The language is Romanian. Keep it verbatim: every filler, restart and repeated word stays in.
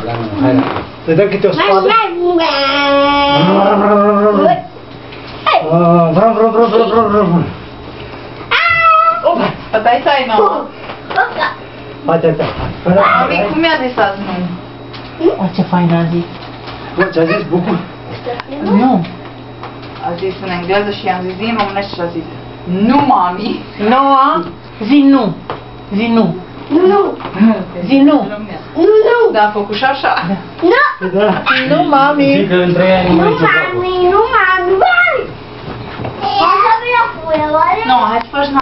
Hai, te dăm câte o spadă. Vrem, vrem, vrem, vrem, vrem, vrem. Opa, dai stai, mama. Hai, tata. Mami, cum mi-a zis azi nu? O, ce fain a zis. Bă, ți-a zis bucur? Nu. A zis în engleză și i-am zis din românește și a zis nu, mami. Noa, zi nu. Zi nu. Nu. Zi nu. Nu, nu. Da, a făcut și așa. Nu. Da. Nu, mami. Zic că între ea nu Nu, mai e ce fac. mami, nu, mami. Hai să vină cu el, oare? Nu, hai să faci